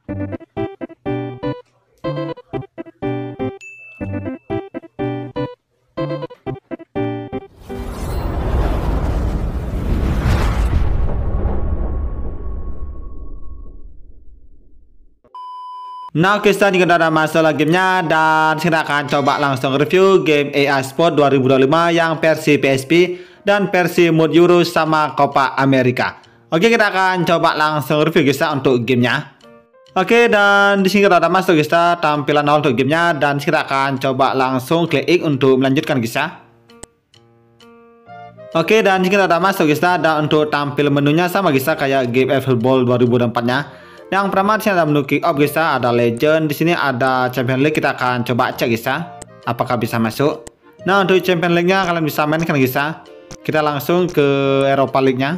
Nah, kita juga udah ada masalah gamenya dan kita akan coba langsung review game AI Sport 2025 yang versi PSP dan versi mode Euro sama Copa America. Oke, kita akan coba langsung review guys untuk gamenya. Oke, dan di sini kita udah masuk guys tampilan awal untuk gamenya dan kita akan coba langsung klik X untuk melanjutkan guys. Oke, dan kita udah masuk guys dan untuk tampil menunya sama guys kayak game Football 2024-nya. Yang pertama di sini ada menu kick off guys, ada legend, di sini ada Champion League. Kita akan coba cek guys apakah bisa masuk. Nah, untuk Champion League-nya kalian bisa mainkan guys. Kita langsung ke Europa League-nya.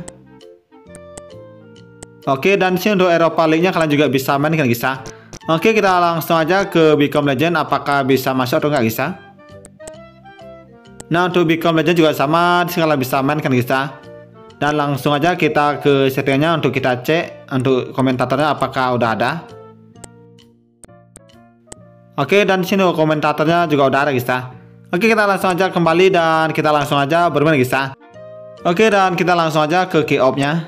Oke, dan di sini untuk Europa League-nya kalian juga bisa mainkan guys. Oke, kita langsung aja ke Become Legend, apakah bisa masuk atau enggak guys. Nah, untuk Become Legend juga sama, di sini kalian bisa mainkan guys. Dan langsung aja kita ke settingnya untuk kita cek untuk komentatornya apakah udah ada. Oke, dan di sini komentatornya juga udah ada guys. Oke, kita langsung aja kembali dan kita langsung aja bermain guys. Oke, dan kita langsung aja ke kick off-nya.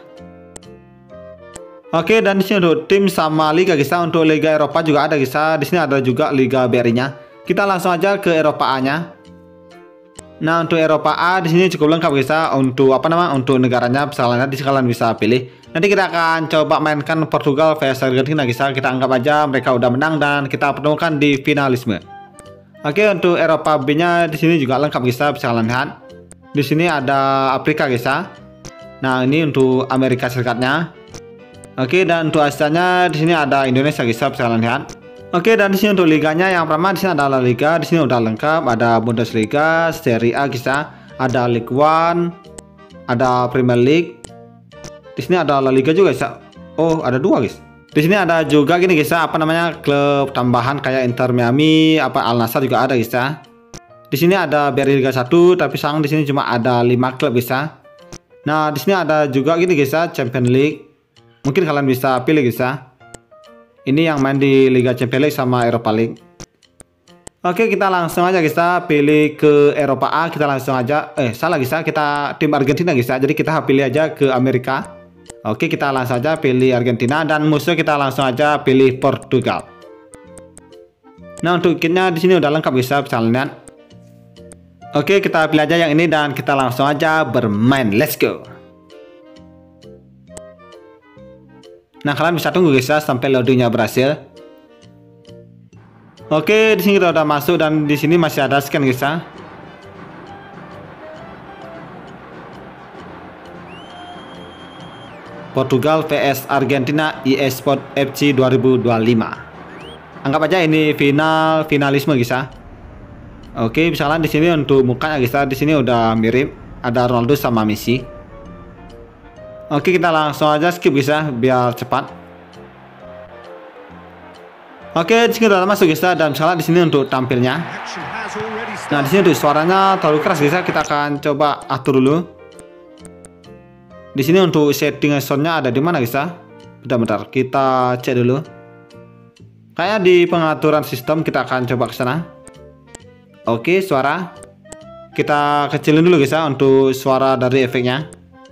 Oke, dan di sini untuk tim sama liga guys. Untuk Liga Eropa juga ada guys. Di sini ada juga Liga BRI-nya. Kita langsung aja ke Eropa A-nya. Nah, untuk Eropa A di sini cukup lengkap guys. Untuk untuk negaranya misalnya di sini kalian bisa pilih. Nanti kita akan coba mainkan Portugal vs Argentina guys. Kita anggap aja mereka udah menang dan kita pertemukan di finalisme. Oke, untuk Eropa B-nya di sini juga lengkap guys. Bisa kalian lihat. Di sini ada Afrika guys. Nah, ini untuk Amerika Serikatnya. Oke, dan untuk Asia-nya di sini ada Indonesia guys. Bisa kalian lihat. Oke, dan di sini untuk liganya yang pertama di sini ada La Liga, di sini udah lengkap, ada Bundesliga, Serie A guys, ada League One, ada Premier League. Di sini ada La Liga juga guys. Oh, ada dua guys. Di sini ada juga gini guys, klub tambahan kayak Inter Miami, Al Nassr juga ada guys. Di sini ada BRI Liga 1, tapi sayang di sini cuma ada 5 klub guys. Nah, di sini ada juga gini guys, Champions League. Mungkin kalian bisa pilih guys. Ini yang main di Liga Champions League sama Europa League. Oke, kita langsung aja kita pilih ke Eropa A. Kita langsung aja salah guys, kita tim Argentina guys. Jadi kita pilih aja ke Amerika. Oke, kita langsung aja pilih Argentina dan musuh kita langsung aja pilih Portugal. Nah, untuk kitnya di sini udah lengkap guys, bisa lihat. Oke, kita pilih aja yang ini dan kita langsung aja bermain. Let's go. Nah, kalian bisa tunggu guys sampai loadingnya berhasil. Oke, di sini kita udah masuk dan di sini masih ada scan guys. Portugal vs Argentina EA Sport FC 2025. Anggap aja ini finalisme guys. Oke, misalnya di sini untuk mukanya guys, di sini udah mirip, ada Ronaldo sama Messi. Oke, kita langsung aja skip guys biar cepat. Oke, di sini udah masuk guys dan misalnya di sini untuk tampilnya. Nah, di sini untuk suaranya terlalu keras guys. Kita akan coba atur dulu. Di sini untuk setting soundnya ada di mana guys? Bentar, kita cek dulu. Kayak di pengaturan sistem, kita akan coba ke sana. Oke, suara kita kecilin dulu guys untuk suara dari efeknya.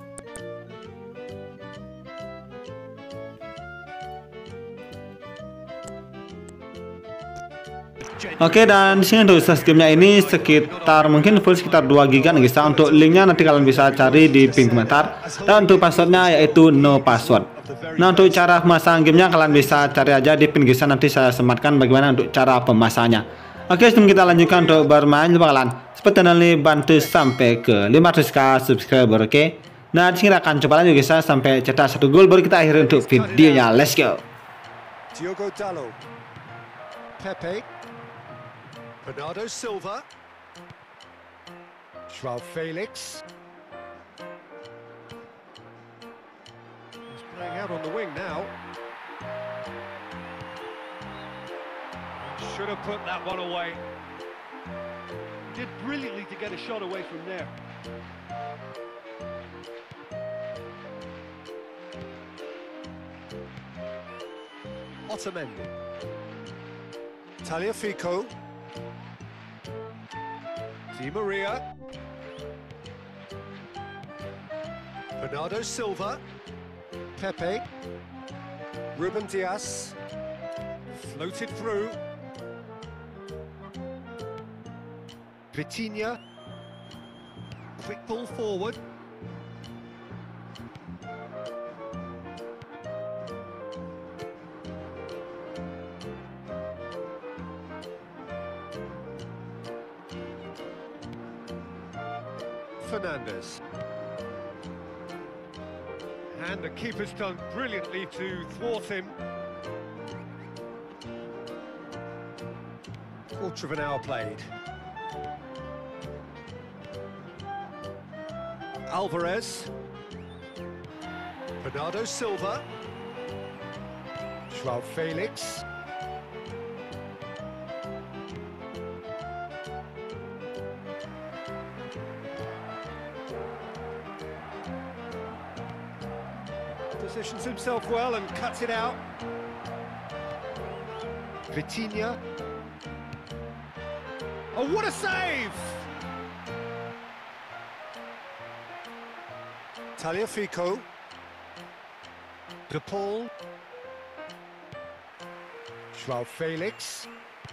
Oke, dan di sini untuk size gamenya ini sekitar mungkin full sekitar 2 GB guys. Untuk linknya nanti kalian bisa cari di pin komentar. Dan untuk passwordnya yaitu no password. Nah, untuk cara pemasangan gamenya kalian bisa cari aja di pin guys. Nanti saya sematkan bagaimana untuk cara pemasangannya. Oke, sebelum kita lanjutkan untuk bermain, lupa kalian seperti channel ini bantu sampai ke 500k subscriber. Oke. Nah, di sini kita akan coba lanjut guys sampai cetak 1 gol baru kita akhiri untuk videonya. Let's go. Diogo Dalot, Pepe, Bernardo Silva, Joao Felix. He's playing out on the wing now. Should have put that one away. Did brilliantly to get a shot away from there. Otamendi. Tagliafico. Di Maria. Bernardo Silva. Pepe. Ruben Dias. Floated through. Vitinha. Quick ball forward. Fernandes. And the keeper's done brilliantly to thwart him. Quarter of an hour played. Alvarez. Bernardo Silva. Joao Felix. Positions himself well and cuts it out. Vitinha. Oh, what a save! Tagliafico. De Paul. Joao Felix.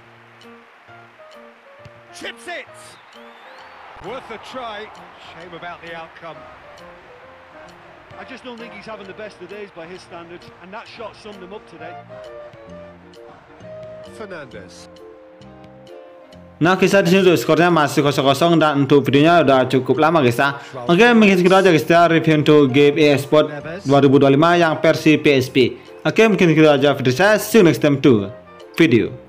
Chips it! Worth a try. Shame about the outcome. I just don't think he's having the best of days by his standards, and that shot summed him up today. Fernandes. Nah guys, di sini tuh skornya masih 0-0 dan untuk videonya udah cukup lama guys ya. Oke, mungkin segitu aja guys ya review untuk game EA Sport 2025 yang versi PSP. Oke, mungkin segitu aja video saya. See you next time to video.